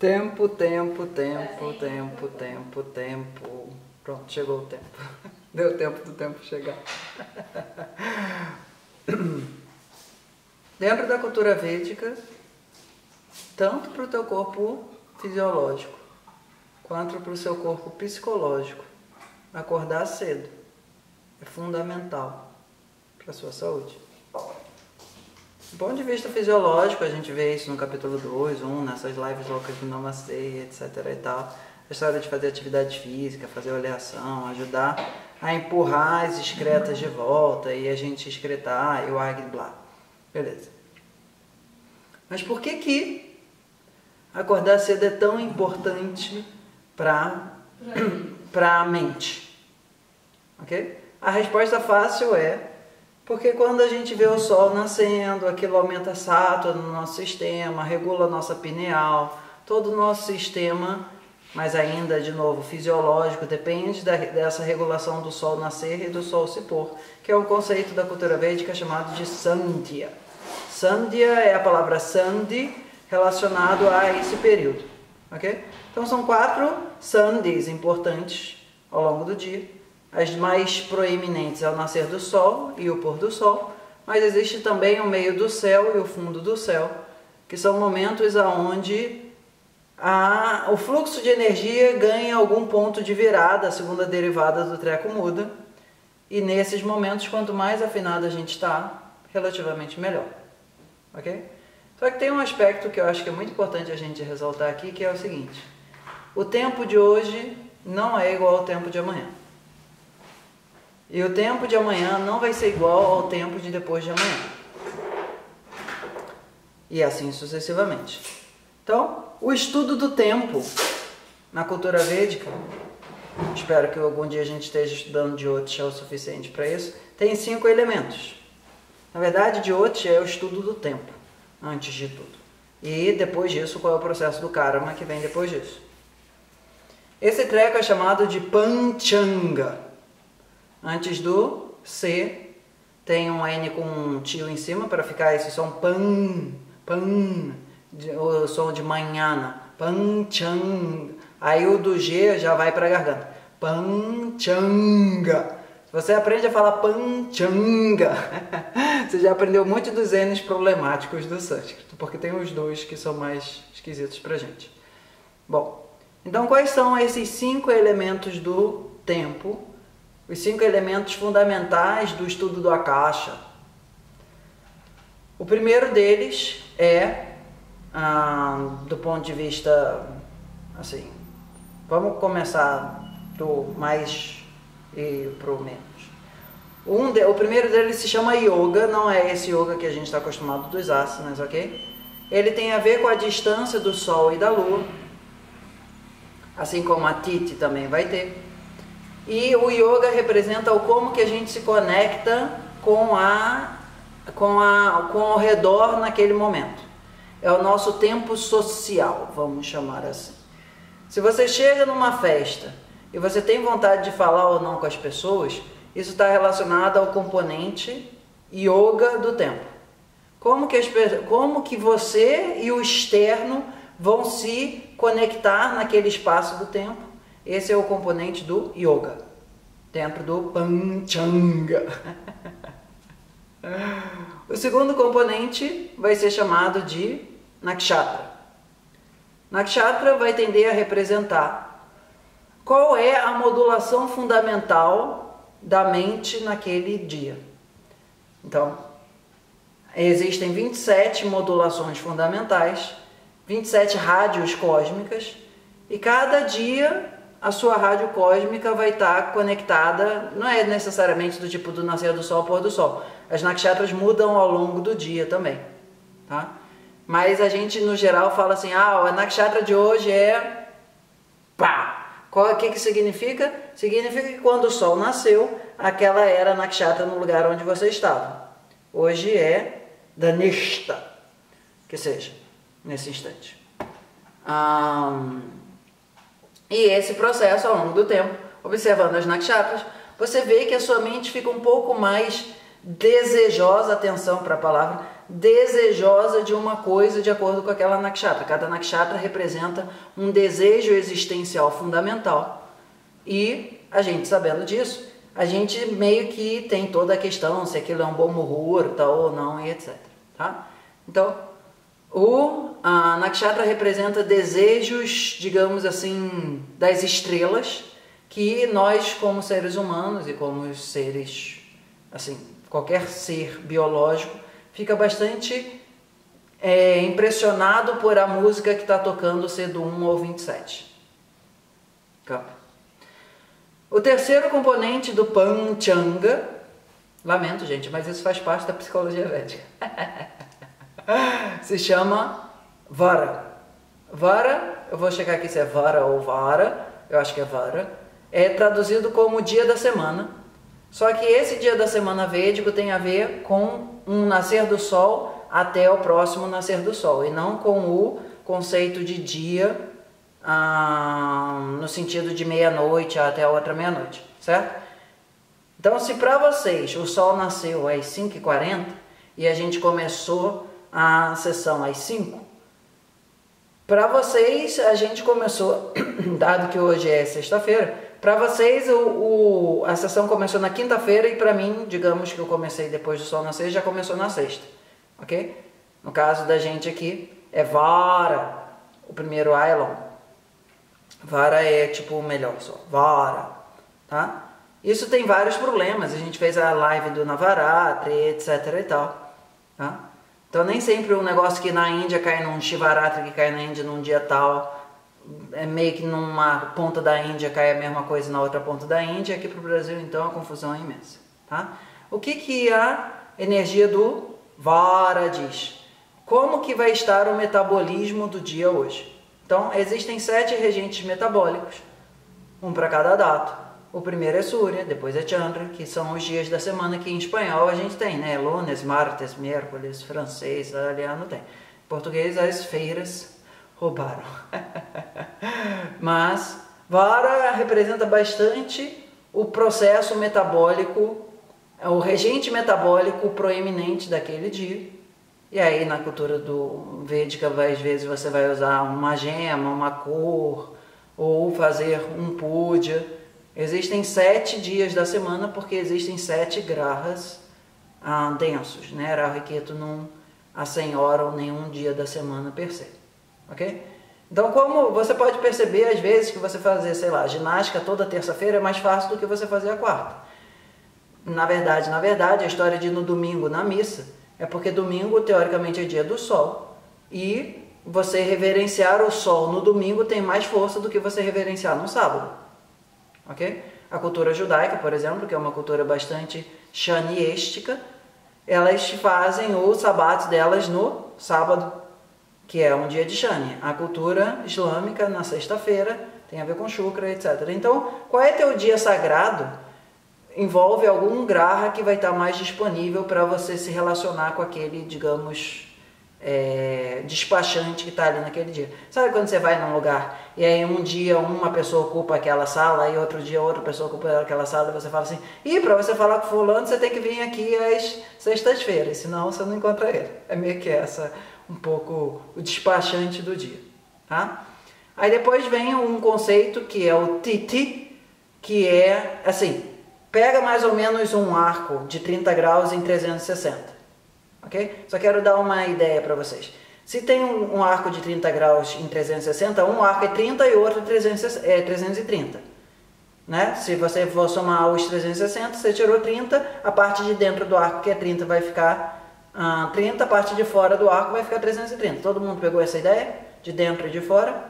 Tempo, tempo, tempo, tempo, tempo, tempo. Pronto, chegou o tempo. Deu tempo do tempo chegar. Dentro da cultura védica, tanto para o teu corpo fisiológico, quanto para o seu corpo psicológico, acordar cedo é fundamental para a sua saúde. Do ponto de vista fisiológico, a gente vê isso no capítulo 2, 1, nessas lives loucas do Namastê, etc. e tal. A história de fazer atividade física, fazer oleação, ajudar a empurrar as excretas de volta e a gente excretar e o águia blá. Beleza. Mas por que acordar cedo é tão importante para a mente? Ok? A resposta fácil é porque quando a gente vê o sol nascendo, aquilo aumenta a sátua no nosso sistema, regula a nossa pineal, todo o nosso sistema, mas ainda, de novo, fisiológico, depende dessa regulação do sol nascer e do sol se pôr, que é um conceito da cultura védica chamado de Sandhya. Sandhya é a palavra Sandhi relacionado a esse período. Okay? Então são 4 Sandhis importantes ao longo do dia. As mais proeminentes é o nascer do sol e o pôr do sol, mas existe também o meio do céu e o fundo do céu, que são momentos onde o fluxo de energia ganha algum ponto de virada, a segunda derivada do treco muda, e nesses momentos, quanto mais afinado a gente está, relativamente melhor. Ok? Só que tem um aspecto que eu acho que é muito importante a gente ressaltar aqui, que é o seguinte: o tempo de hoje não é igual ao tempo de amanhã. E o tempo de amanhã não vai ser igual ao tempo de depois de amanhã. E assim sucessivamente. Então, o estudo do tempo na cultura védica, espero que algum dia a gente esteja estudando Jyotisha o suficiente para isso, tem 5 elementos. Na verdade, Jyotisha é o estudo do tempo, antes de tudo. E depois disso, qual é o processo do karma que vem depois disso. Esse treco é chamado de Panchanga. Antes do C, tem um N com um tio em cima para ficar esse som pan, o som de manhana, Panchanga. Aí o do G já vai para a garganta, Panchanga. Se você aprende a falar Panchanga, você já aprendeu muito dos N's problemáticos do sânscrito, porque tem os 2 que são mais esquisitos para a gente. Bom, então quais são esses 5 elementos do tempo? Os 5 elementos fundamentais do estudo do Akasha. O primeiro deles é, do ponto de vista, assim, vamos começar do mais e pro menos. O primeiro deles se chama Yoga, não é esse Yoga que a gente está acostumado dos asanas, ok? Ele tem a ver com a distância do Sol e da Lua, assim como a Titi também vai ter. E o yoga representa o como que a gente se conecta com o redor naquele momento. É o nosso tempo social, vamos chamar assim. Se você chega numa festa e você tem vontade de falar ou não com as pessoas, isso está relacionado ao componente yoga do tempo. Como que você e o externo vão se conectar naquele espaço do tempo? Esse é o componente do yoga, dentro do Panchanga. O segundo componente vai ser chamado de Nakshatra. Nakshatra vai tender a representar qual é a modulação fundamental da mente naquele dia. Então, existem 27 modulações fundamentais, 27 rádios cósmicas, e cada dia a sua rádio cósmica vai estar conectada, não é necessariamente do tipo do nascer do sol ao pôr do sol. As nakshatras mudam ao longo do dia também, tá? Mas a gente, no geral, fala assim, a nakshatra de hoje é pá! O que significa? Significa que quando o sol nasceu, aquela era a nakshatra no lugar onde você estava. Hoje é Dhanishta, que seja, nesse instante. E esse processo, ao longo do tempo, observando as nakshatras, você vê que a sua mente fica um pouco mais desejosa, atenção para a palavra, desejosa de uma coisa de acordo com aquela nakshatra. Cada nakshatra representa um desejo existencial fundamental. E a gente, sabendo disso, a gente meio que tem toda a questão se aquilo é um bom muhurta ou não, e etc. Tá? Então, a nakshatra representa desejos, digamos assim, das estrelas, que nós, como seres humanos e como seres, assim, qualquer ser biológico, fica bastante impressionado por a música que está tocando ser do 1 ao 27. Tá? O terceiro componente do Panchanga, lamento gente, mas isso faz parte da psicologia védica, se chama Vara. Vara, eu vou checar aqui se é Vara ou Vara, eu acho que é Vara, é traduzido como dia da semana, só que esse dia da semana védico tem a ver com um nascer do sol até o próximo nascer do sol, e não com o conceito de dia no sentido de meia-noite até a outra meia-noite, certo? Então, se para vocês o sol nasceu às 5h40 e a gente começou a sessão às 5, para vocês a gente começou, dado que hoje é sexta-feira, para vocês a sessão começou na quinta-feira e para mim, digamos que eu comecei depois do sol nascer, já começou na sexta, ok? No caso da gente aqui é Vara, o primeiro Ailon. Vara é tipo o melhor só, Vara, tá? Isso tem vários problemas, a gente fez a live do Navaratri, etc e tal, tá? Então nem sempre o negócio que na Índia cai num Shivaratri, que cai na Índia num dia tal, é meio que numa ponta da Índia cai a mesma coisa na outra ponta da Índia, aqui para o Brasil então a confusão é imensa, tá? O que a energia do Vara diz? Como que vai estar o metabolismo do dia hoje? Então, existem 7 regentes metabólicos, um para cada data. O primeiro é Surya, depois é Chandra, que são os dias da semana que em espanhol a gente tem, né? Lunes, martes, miércoles, francês, italiano tem. Em português, as feiras roubaram. Mas, Vara representa bastante o processo metabólico, o regente metabólico proeminente daquele dia. E aí na cultura do Védica, às vezes você vai usar uma gema, uma cor, ou fazer um puja. Existem 7 dias da semana porque existem 7 grahas densos, né? Rahu e Ketu não assenhoram nenhum dia da semana per se, ok? Então, como você pode perceber, às vezes, que você fazer, sei lá, ginástica toda terça-feira é mais fácil do que você fazer a quarta. Na verdade, a história de ir no domingo na missa é porque domingo, teoricamente, é dia do sol. E você reverenciar o sol no domingo tem mais força do que você reverenciar no sábado. Ok? A cultura judaica, por exemplo, que é uma cultura bastante shaniística, elas fazem o sabat delas no sábado, que é um dia de Shani. A cultura islâmica, na sexta-feira, tem a ver com Shukra, etc. Então, qual é teu dia sagrado? Envolve algum graha que vai estar mais disponível para você se relacionar com aquele, digamos, despachante que está ali naquele dia. Sabe quando você vai num lugar e aí um dia uma pessoa ocupa aquela sala e outro dia outra pessoa ocupa aquela sala e você fala assim, para você falar com fulano você tem que vir aqui às sextas-feiras, senão você não encontra ele. É meio que um pouco o despachante do dia, tá? Aí depois vem um conceito que é o Titi, que é assim, pega mais ou menos um arco de 30 graus em 360, ok? Só quero dar uma ideia para vocês. Se tem um arco de 30 graus em 360, um arco é 30 e outro é 330. Né? Se você for somar os 360, você tirou 30, a parte de dentro do arco, que é 30, vai ficar 30, a parte de fora do arco vai ficar 330. Todo mundo pegou essa ideia? De dentro e de fora?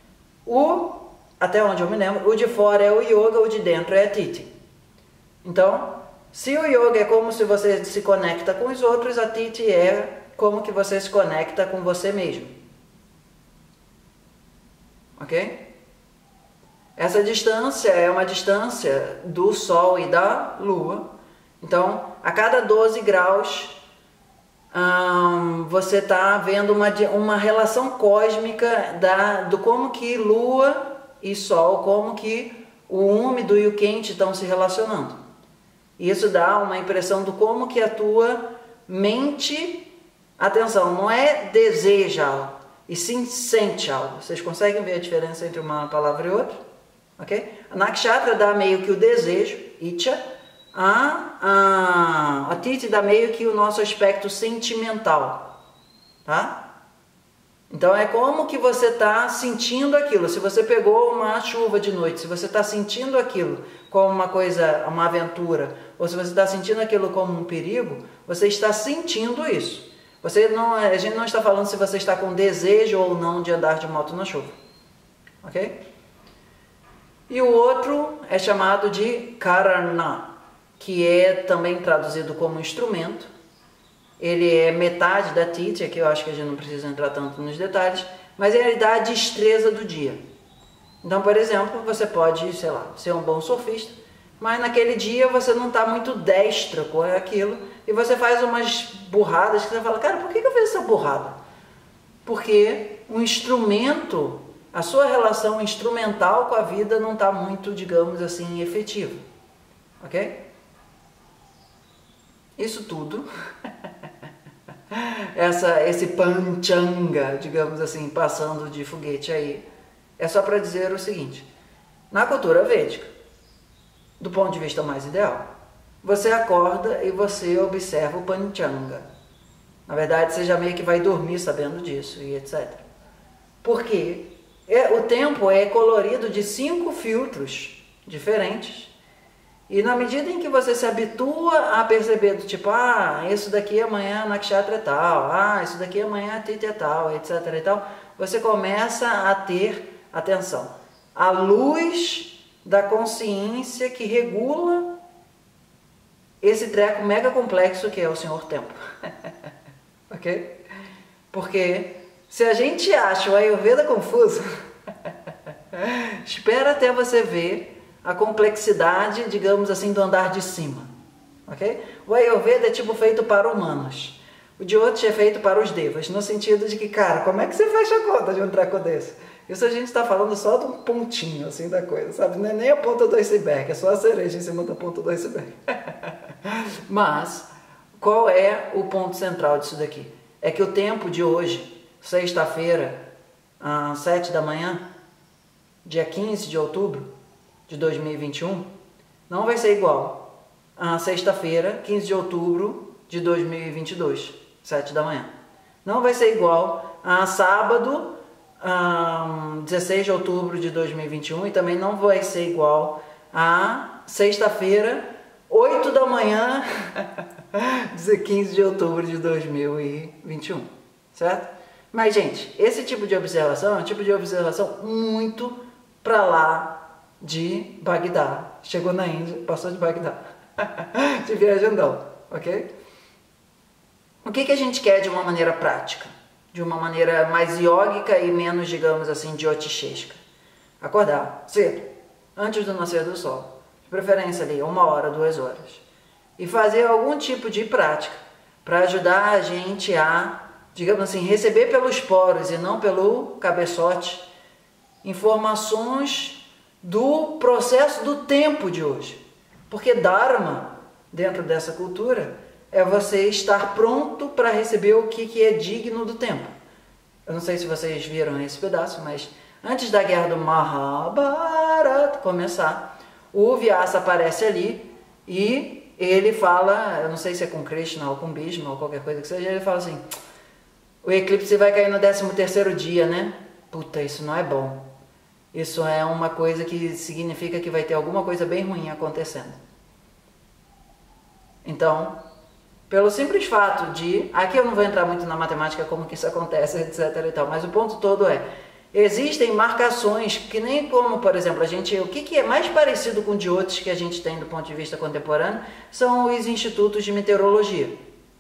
Até onde eu me lembro, o de fora é o yoga, o de dentro é a titi. Então, se o yoga é como se você se conecta com os outros, a titi é como que você se conecta com você mesmo. Ok? Essa distância é uma distância do Sol e da Lua. Então, a cada 12 graus, você está vendo uma relação cósmica do como que Lua e Sol, como que o úmido e o quente estão se relacionando. Isso dá uma impressão do como que a tua mente Atenção, não é deseja algo, e sim sente algo. Vocês conseguem ver a diferença entre uma palavra e outra? Ok? A nakshatra dá meio que o desejo, icha. A titi dá meio que o nosso aspecto sentimental. Tá? Então é como que você está sentindo aquilo. Se você pegou uma chuva de noite, se você está sentindo aquilo como uma coisa, uma aventura, ou se você está sentindo aquilo como um perigo, você está sentindo isso. A gente não está falando se você está com desejo ou não de andar de moto na chuva. Ok? E o outro é chamado de karana, que é também traduzido como instrumento. Ele é metade da titi, que eu acho que a gente não precisa entrar tanto nos detalhes, mas ele dá a destreza do dia. Então, por exemplo, você pode, sei lá, ser um bom surfista, mas naquele dia você não está muito destro com aquilo, e você faz umas burradas que você fala, cara, por que eu fiz essa burrada? Porque o instrumento, a sua relação instrumental com a vida não está muito, digamos assim, efetiva. Ok? Isso tudo, esse panchanga, digamos assim, passando de foguete aí, é só para dizer o seguinte: na cultura védica, do ponto de vista mais ideal, você acorda e você observa o panchanga. Na verdade, você já meio que vai dormir sabendo disso e etc. Porque o tempo é colorido de 5 filtros diferentes. E na medida em que você se habitua a perceber do tipo, isso daqui amanhã nakshatra é tal, isso daqui amanhã titi é tal, etc e tal, você começa a ter, atenção, a luz da consciência que regula esse treco mega complexo que é o Senhor Tempo. Ok? Porque se a gente acha o Ayurveda confuso, espera até você ver a complexidade, digamos assim, do andar de cima. Ok? O Ayurveda é tipo feito para humanos. O Jyotish é feito para os devas, no sentido de que, cara, como é que você fecha a conta de um treco desse? Isso a gente está falando só de um pontinho assim da coisa, sabe? Não é nem a ponta do iceberg, é só a cereja em cima da ponta do iceberg. Mas, qual é o ponto central disso daqui? É que o tempo de hoje, sexta-feira, às 7 da manhã, dia 15 de outubro de 2021, não vai ser igual a sexta-feira, 15 de outubro de 2022, 7 da manhã. Não vai ser igual a sábado, 16 de outubro de 2021, e também não vai ser igual a sexta-feira, 8 da manhã, 15 de outubro de 2021, certo? Mas, gente, esse tipo de observação é um tipo de observação muito para lá de Bagdá. Chegou na Índia, passou de Bagdá. De viajandão, ok? O que a gente quer de uma maneira prática? De uma maneira mais iógica e menos, digamos assim, jyotishesca? Acordar cedo, antes do nascer do sol. De preferência ali, 1 hora, 2 horas. E fazer algum tipo de prática para ajudar a gente a, digamos assim, receber pelos poros e não pelo cabeçote informações do processo do tempo de hoje. Porque Dharma, dentro dessa cultura, é você estar pronto para receber o que é digno do tempo. Eu não sei se vocês viram esse pedaço, mas antes da guerra do Mahabharata começar, o Vyasa aparece ali e ele fala, eu não sei se é com Krishna ou com Bhishma ou qualquer coisa que seja, ele fala assim, o eclipse vai cair no 13º dia, né? Puta, isso não é bom. Isso é uma coisa que significa que vai ter alguma coisa bem ruim acontecendo. Então, pelo simples fato de... Aqui eu não vou entrar muito na matemática como que isso acontece, etc e tal, mas o ponto todo é, existem marcações que nem como, por exemplo, o que é mais parecido com Jyotish que a gente tem do ponto de vista contemporâneo são os institutos de meteorologia.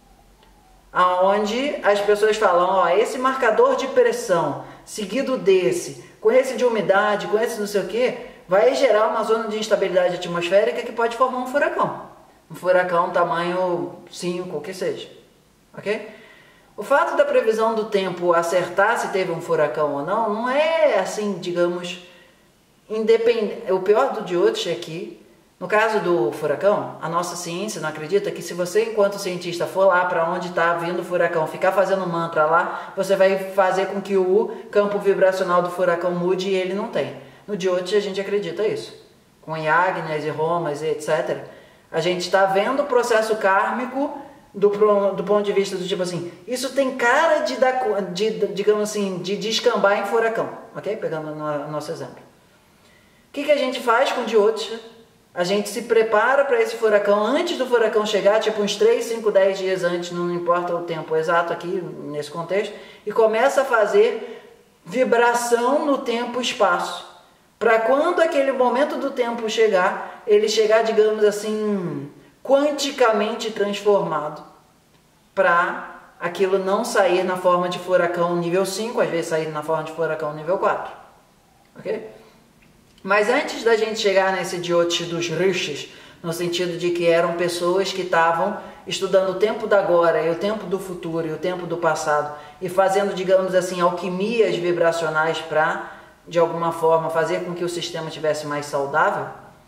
Onde as pessoas falam, esse marcador de pressão seguido desse, com esse de umidade, com esse não sei o que, vai gerar uma zona de instabilidade atmosférica que pode formar um furacão. Um furacão tamanho 5, o que seja. Ok? O fato da previsão do tempo acertar se teve um furacão ou não é assim, digamos, independente. O pior do Jyotish aqui No caso do furacão, a nossa ciência não acredita que se você, enquanto cientista, for lá para onde está vindo o furacão, ficar fazendo mantra lá, você vai fazer com que o campo vibracional do furacão mude e ele não tem. No Jyoti a gente acredita isso. Com Yagnas e Homas e etc. A gente está vendo o processo kármico do ponto de vista do tipo assim, isso tem cara digamos assim, de descambar em furacão, ok? Pegando o nosso exemplo. O que a gente faz com o Jyoti? A gente se prepara para esse furacão antes do furacão chegar, tipo uns 3, 5, 10 dias antes, não importa o tempo exato aqui nesse contexto, e começa a fazer vibração no tempo e espaço. Para quando aquele momento do tempo chegar, ele chegar, digamos assim, quanticamente transformado, para aquilo não sair na forma de furacão nível 5, às vezes sair na forma de furacão nível 4. Ok? Mas antes da gente chegar nesse Jyoti dos rishis, no sentido de que eram pessoas que estavam estudando o tempo da agora e o tempo do futuro e o tempo do passado e fazendo, digamos assim, alquimias vibracionais para, de alguma forma, fazer com que o sistema tivesse mais saudável,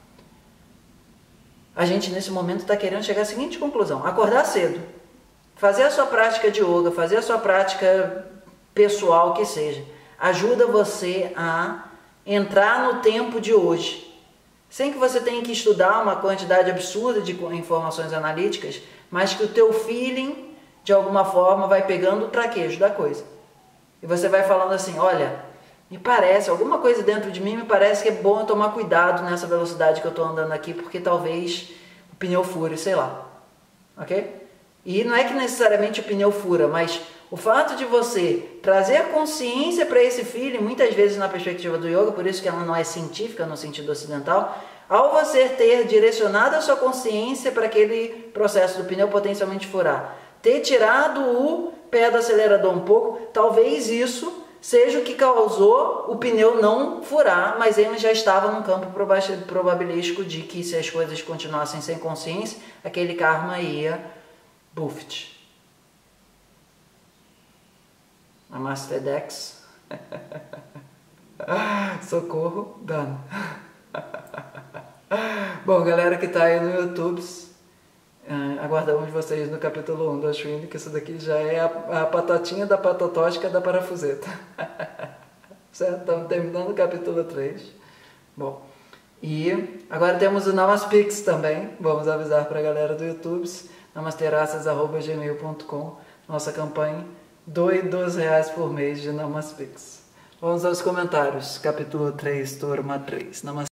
a gente nesse momento está querendo chegar à seguinte conclusão: acordar cedo, fazer a sua prática de yoga, fazer a sua prática pessoal que seja, ajuda você a entrar no tempo de hoje, sem que você tenha que estudar uma quantidade absurda de informações analíticas, mas que o teu feeling, de alguma forma, vai pegando o traquejo da coisa. E você vai falando assim, olha, me parece, alguma coisa dentro de mim me parece que é bom eu tomar cuidado nessa velocidade que eu estou andando aqui, porque talvez o pneu fure, sei lá. Ok? E não é que necessariamente o pneu fura, mas o fato de você trazer a consciência para esse feeling, muitas vezes na perspectiva do yoga, por isso que ela não é científica no sentido ocidental, ao você ter direcionado a sua consciência para aquele processo do pneu potencialmente furar, ter tirado o pé do acelerador um pouco, talvez isso seja o que causou o pneu não furar, mas ele já estava num campo probabilístico de que se as coisas continuassem sem consciência, aquele karma ia buffet. Namastedex. Socorro, dano. Bom, galera que está aí no YouTube, aguardamos vocês no capítulo 1 do Ashwini, que isso daqui já é a patatinha da patotótica da parafuseta. Certo? Estamos terminando o capítulo 3. Bom, e agora temos o Namaspix também. Vamos avisar para a galera do YouTube. namasteraças@gmail.com. Nossa campanha, R$2 por mês de Namaspix. Vamos aos comentários. Capítulo 3, turma 3. Namastê.